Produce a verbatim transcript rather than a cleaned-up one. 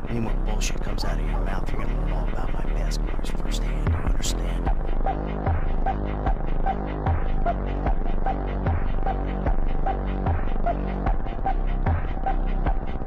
Any more bullshit comes out of your mouth, you're gonna learn all about my basketballers firsthand. You understand?